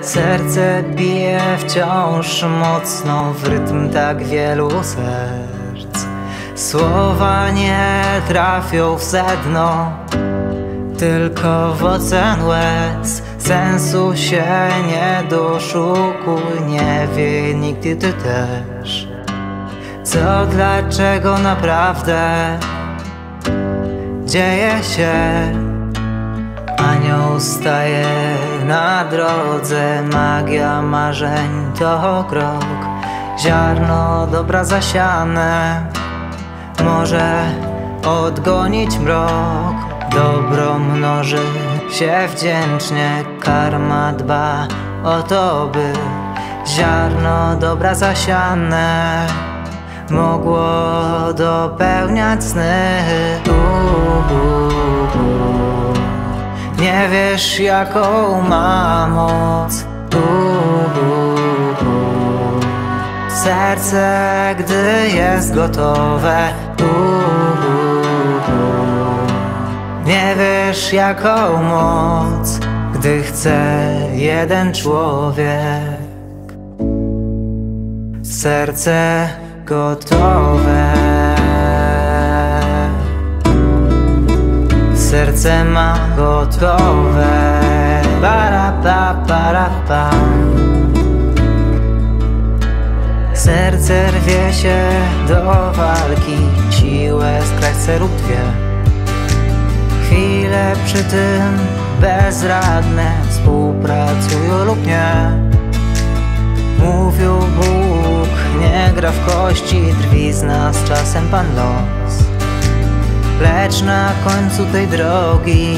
Serce bije wciąż mocno w rytm tak wielu serc. Słowa nie trafią w sedno, tylko w ocean łez. Sensu się nie doszukuj, nie wie nikt i ty też. Co, dlaczego naprawdę dzieje się? Anioł staje na drodze, magia marzeń to krok. Ziarno dobra zasiane może odgonić mrok. Dobro mnoży się wdzięcznie, karma dba o to, by ziarno dobra zasiane mogło dopełniać sny. Nie wiesz, jaką ma moc serce, gdy jest gotowe. Nie wiesz, jaką moc, gdy chce jeden człowiek. Serce gotowe. Serce ma gotowe. Para pa, para pa. Serce rwie się do walki, siłę skrać chce lub dwie. Chwile przy tym bezradne, współpracują lub nie. Mówił Bóg, nie gra w kości, drwi z nas czasem Pan los. Lecz na końcu tej drogi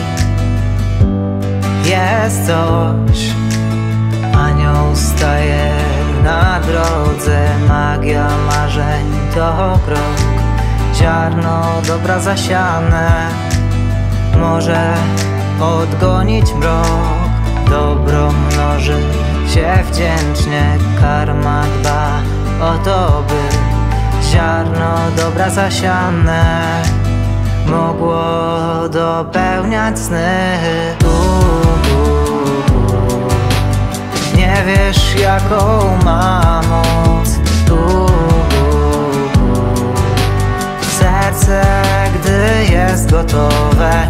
jest coś. Anioł staje na drodze, magia marzeń to krok. Ziarno dobra zasiane może odgonić mrok. Dobro mnoży się wdzięcznie, karma dba o to, by ziarno dobra zasiane mogło dopełniać sny. Nie wiesz, jaką ma moc serce, gdy jest gotowe.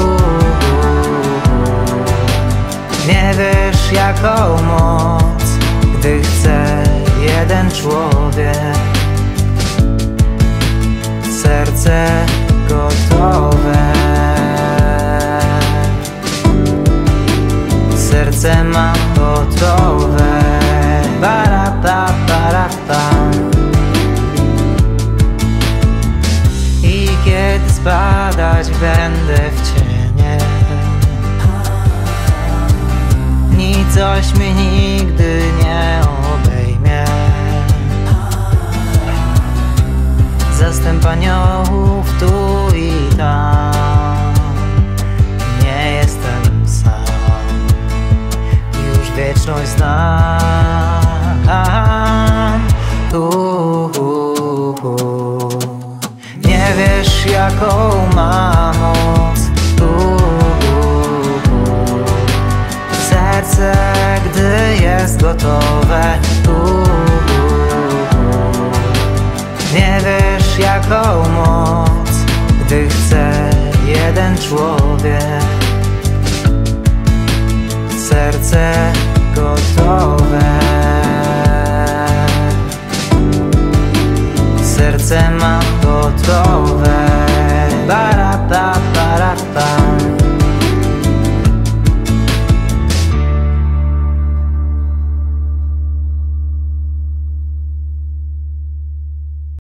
Nie wiesz, jaką moc, gdy chce jeden człowiek. Serce gotowe. Serce ma gotowe. Para pa, para pa. I kiedy spadać będę w cienie, nicoś mnie nigdy nie obejmie. Zastęp aniołów tu i tam, nie jestem sam, już wieczność znam. Nie wiesz, jaką ma moc serce, gdy jest gotowe. Nie wiesz, jaką moc, gdy chce jeden człowiek.